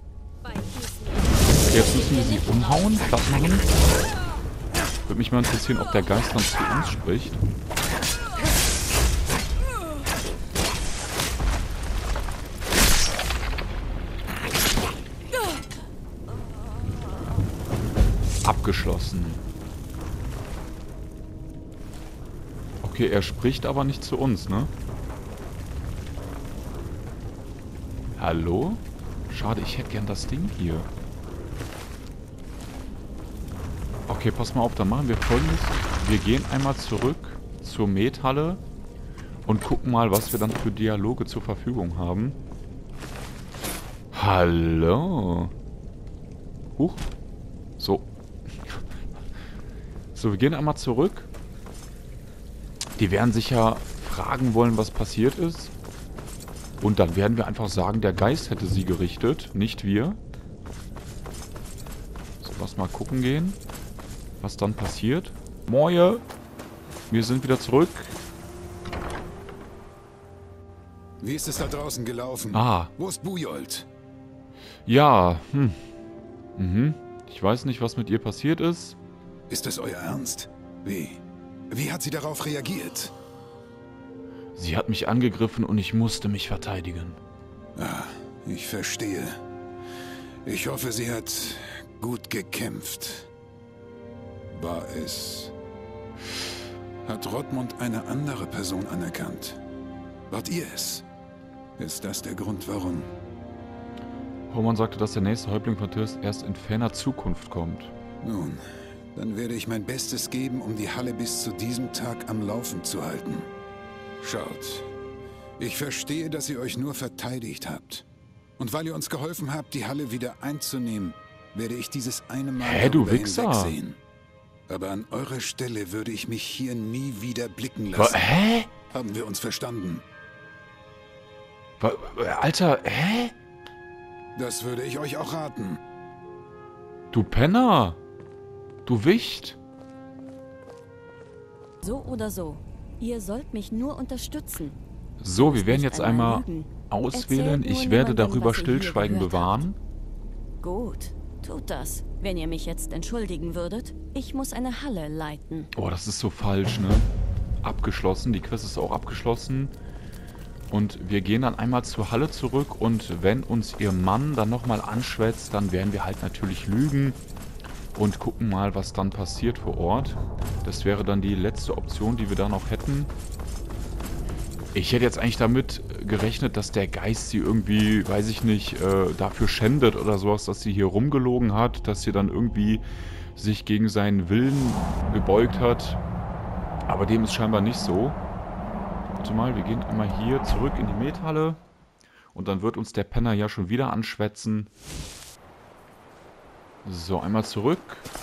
Speaker 1: Jetzt müssen wir sie umhauen, platt machen. Würde mich mal interessieren, ob der Geist dann zu uns spricht. Abgeschlossen. Okay, er spricht aber nicht zu uns, ne? Hallo? Schade, ich hätte gern das Ding hier. Okay, pass mal auf, dann machen wir Folgendes. Wir gehen einmal zurück zur Methalle und gucken mal, was wir dann für Dialoge zur Verfügung haben. Hallo? Huch. So. So, wir gehen einmal zurück. Die werden sicher fragen wollen, was passiert ist. Und dann werden wir einfach sagen, der Geist hätte sie gerichtet, nicht wir. So, lass mal gucken gehen, was dann passiert. Moje! Wir sind wieder zurück.
Speaker 4: Wie ist es da draußen gelaufen?
Speaker 1: Ah.
Speaker 4: Wo ist Bujold?
Speaker 1: Ja, Ich weiß nicht, was mit ihr passiert ist.
Speaker 4: Ist es euer Ernst? Wie? Wie hat sie darauf reagiert?
Speaker 1: Sie hat mich angegriffen und ich musste mich verteidigen.
Speaker 4: Ah, ich verstehe. Ich hoffe, sie hat gut gekämpft. War es... Hat Rodmund eine andere Person anerkannt? Wart ihr es? Ist das der Grund, warum?
Speaker 1: Hormon sagte, dass der nächste Häuptling von Tirsk erst in ferner Zukunft kommt.
Speaker 4: Nun, dann werde ich mein Bestes geben, um die Halle bis zu diesem Tag am Laufen zu halten. Schaut, ich verstehe, dass ihr euch nur verteidigt habt. Und weil ihr uns geholfen habt, die Halle wieder einzunehmen, werde ich dieses eine Mal
Speaker 1: Hä, du
Speaker 4: darüber
Speaker 1: Wichser?
Speaker 4: hinwegsehen. Aber an eurer Stelle würde ich mich hier nie wieder blicken lassen.
Speaker 1: Hä?
Speaker 4: Haben wir uns verstanden?
Speaker 1: Alter, hä?
Speaker 4: Das würde ich euch auch raten.
Speaker 1: Du Penner! Du Wicht!
Speaker 6: So oder so, ihr sollt mich nur unterstützen.
Speaker 1: So, wir werden
Speaker 6: Nicht
Speaker 1: jetzt
Speaker 6: einmal
Speaker 1: einmal
Speaker 6: lügen.
Speaker 1: auswählen.
Speaker 6: Erzählt
Speaker 1: Ich
Speaker 6: nur
Speaker 1: werde
Speaker 6: niemandem,
Speaker 1: darüber
Speaker 6: was ihr hier
Speaker 1: Stillschweigen
Speaker 6: gehört
Speaker 1: bewahren.
Speaker 6: Gut, tut das. Wenn ihr mich jetzt entschuldigen würdet, ich muss eine Halle leiten.
Speaker 1: Oh, das ist so falsch, ne? Abgeschlossen. Die Quest ist auch abgeschlossen. Und wir gehen dann einmal zur Halle zurück. Und wenn uns ihr Mann dann nochmal anschwätzt, dann werden wir halt natürlich lügen. Und gucken mal, was dann passiert vor Ort. Das wäre dann die letzte Option, die wir da noch hätten. Ich hätte jetzt eigentlich damit gerechnet, dass der Geist sie irgendwie, weiß ich nicht, dafür schändet oder sowas, dass sie hier rumgelogen hat, dass sie dann irgendwie sich gegen seinen Willen gebeugt hat. Aber dem ist scheinbar nicht so. Warte mal, wir gehen einmal hier zurück in die Methalle. Und dann wird uns der Penner ja schon wieder anschwätzen. So, einmal zurück.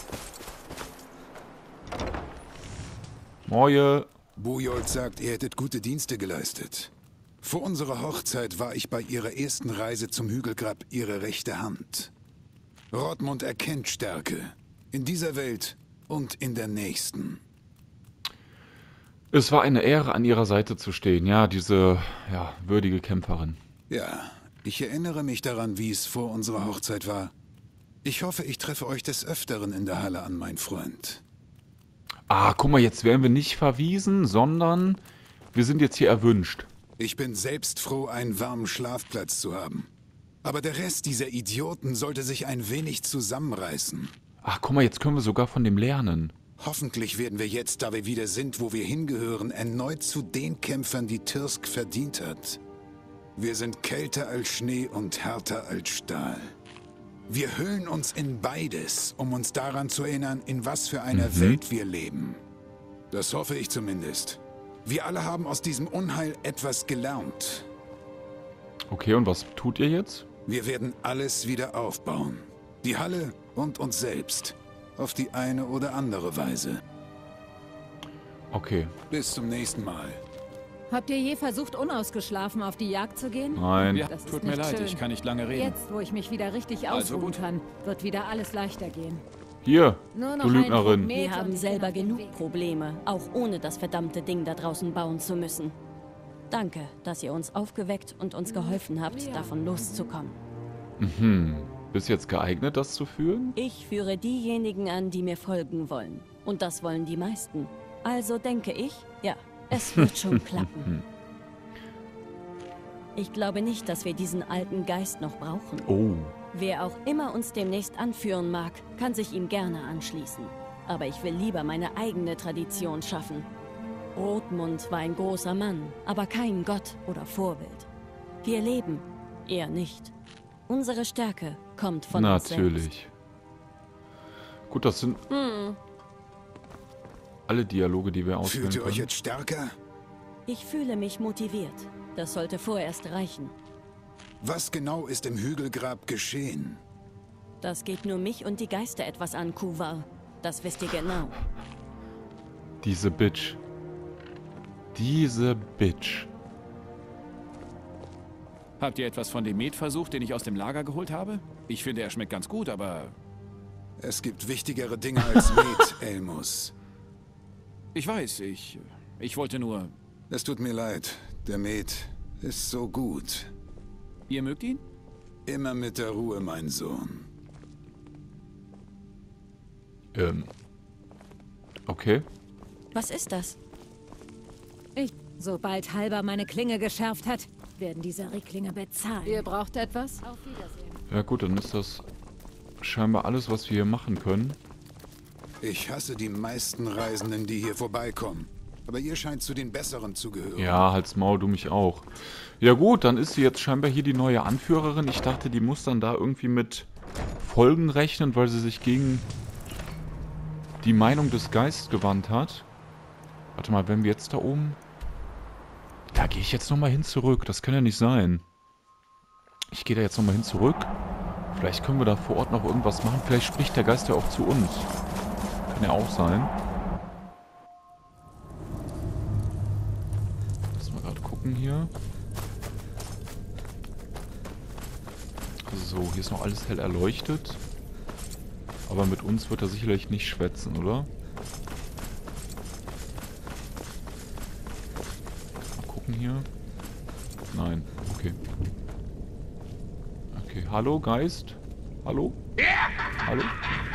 Speaker 1: Moje.
Speaker 4: Bujold sagt, ihr hättet gute Dienste geleistet. Vor unserer Hochzeit war ich bei ihrer ersten Reise zum Hügelgrab ihre rechte Hand. Rodmund erkennt Stärke. In dieser Welt und in der nächsten.
Speaker 1: Es war eine Ehre, an ihrer Seite zu stehen. Ja, diese, würdige Kämpferin.
Speaker 4: Ja, ich erinnere mich daran, wie es vor unserer Hochzeit war. Ich hoffe, ich treffe euch des Öfteren in der Halle an, mein Freund.
Speaker 1: Ah, guck mal, jetzt werden wir nicht verwiesen, sondern wir sind jetzt hier erwünscht.
Speaker 4: Ich bin selbst froh, einen warmen Schlafplatz zu haben. Aber der Rest dieser Idioten sollte sich ein wenig zusammenreißen.
Speaker 1: Ach, guck mal, jetzt können wir sogar von dem lernen.
Speaker 4: Hoffentlich werden wir jetzt, da wir wieder sind, wo wir hingehören, erneut zu den Kämpfern, die Tirsk verdient hat. Wir sind kälter als Schnee und härter als Stahl. Wir hüllen uns in beides, um uns daran zu erinnern, in was für einer Welt wir leben. Das hoffe ich zumindest. Wir alle haben aus diesem Unheil etwas gelernt.
Speaker 1: Okay, und was tut ihr jetzt?
Speaker 4: Wir werden alles wieder aufbauen. Die Halle und uns selbst. Auf die eine oder andere Weise.
Speaker 1: Okay.
Speaker 4: Bis zum nächsten Mal.
Speaker 8: Habt ihr je versucht, unausgeschlafen auf die Jagd zu gehen?
Speaker 1: Nein.
Speaker 7: Ja,
Speaker 8: Das ist
Speaker 7: tut mir
Speaker 8: nicht
Speaker 7: leid,
Speaker 8: schön.
Speaker 7: ich kann nicht lange reden.
Speaker 8: Jetzt, wo ich mich wieder richtig
Speaker 7: Also
Speaker 8: ausruhen
Speaker 7: gut.
Speaker 8: kann, wird wieder alles leichter gehen.
Speaker 1: Hier,
Speaker 8: Nur noch
Speaker 1: du
Speaker 8: ein
Speaker 1: Lügnerin.
Speaker 8: Druck mehr.
Speaker 6: Wir haben selber genug Probleme, auch ohne das verdammte Ding da draußen bauen zu müssen. Danke, dass ihr uns aufgeweckt und uns geholfen habt, davon loszukommen.
Speaker 1: Bist jetzt geeignet, das zu führen?
Speaker 6: Ich führe diejenigen an, die mir folgen wollen. Und das wollen die meisten. Also denke ich, ja, es wird schon klappen. Ich glaube nicht, dass wir diesen alten Geist noch brauchen.
Speaker 1: Oh.
Speaker 6: Wer auch immer uns demnächst anführen mag, kann sich ihm gerne anschließen. Aber ich will lieber meine eigene Tradition schaffen. Rodmund war ein großer Mann, aber kein Gott oder Vorbild. Wir leben, er nicht. Unsere Stärke kommt von uns selbst.
Speaker 1: Natürlich. Gut, das sind alle Dialoge, die wir auswählen
Speaker 4: Fühlt ihr euch
Speaker 1: können.
Speaker 4: jetzt stärker?
Speaker 6: Ich fühle mich motiviert. Das sollte vorerst reichen.
Speaker 4: Was genau ist im Hügelgrab geschehen?
Speaker 6: Das geht nur mich und die Geister etwas an, Kuvar. Das wisst ihr genau.
Speaker 1: Diese Bitch. Diese Bitch.
Speaker 7: Habt ihr etwas von dem Met versucht, den ich aus dem Lager geholt habe? Ich finde, er schmeckt ganz gut, aber
Speaker 4: Es gibt wichtigere Dinge als Met, Elmus.
Speaker 7: ich weiß, ich wollte nur...
Speaker 4: Es tut mir leid, der Met ist so gut.
Speaker 7: Ihr mögt ihn?
Speaker 4: Immer mit der Ruhe, mein Sohn.
Speaker 1: Okay.
Speaker 6: Was ist das?
Speaker 8: Sobald Halber meine Klinge geschärft hat, werden diese Ricklinge bezahlen.
Speaker 10: Ihr braucht etwas?
Speaker 8: Auf Wiedersehen.
Speaker 1: Ja gut, dann ist das scheinbar alles, was wir hier machen können.
Speaker 4: Ich hasse die meisten Reisenden, die hier vorbeikommen. Aber ihr scheint zu den Besseren zu gehören.
Speaker 1: Ja, halt's Maul, du mich auch. Ja gut, dann ist sie jetzt scheinbar hier die neue Anführerin. Ich dachte, die muss dann da irgendwie mit Folgen rechnen, weil sie sich gegen die Meinung des Geistes gewandt hat. Warte mal, wenn wir jetzt da oben... Da gehe ich jetzt nochmal hin zurück. Das kann ja nicht sein. Ich gehe da jetzt nochmal hin zurück. Vielleicht können wir da vor Ort noch irgendwas machen. Vielleicht spricht der Geist ja auch zu uns. Kann ja auch sein. Lass mal gerade gucken hier. So, hier ist noch alles hell erleuchtet. Aber mit uns wird er sicherlich nicht schwätzen, oder? Mal gucken hier. Nein, okay. Okay, hallo Geist? Hallo? Hallo?